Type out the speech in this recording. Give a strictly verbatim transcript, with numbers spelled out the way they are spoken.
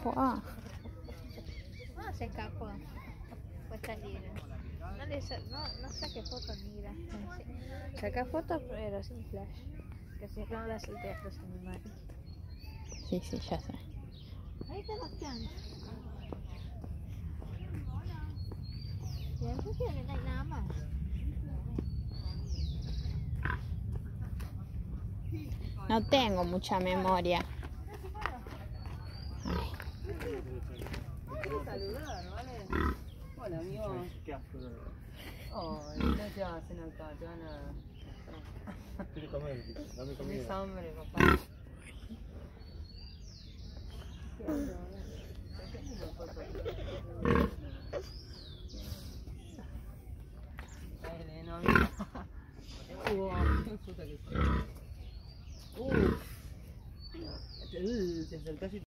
¡Wow! No, se escapó. Pues está libre. No, le sa no, no saque fotos ni gracias. Saca fotos pero sin flash. Que si no las salteas los animales. Sí, sí, ya sé. Ahí está Bastián. Y en función no hay nada más. No tengo mucha memoria. Saludar, ¿vale? Hola, amigo. Oh, ¿qué hacen acá? Te van a... Quiero comer, dame ¿Tienes comida. hambre, papá? Dale, no, mira. Uh, puta que sí. Uh, te acercás y